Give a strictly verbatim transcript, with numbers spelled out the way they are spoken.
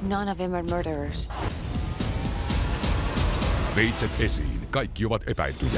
None of them are murderers. Veitset esiin. Kaikki ovat epäiltyjä.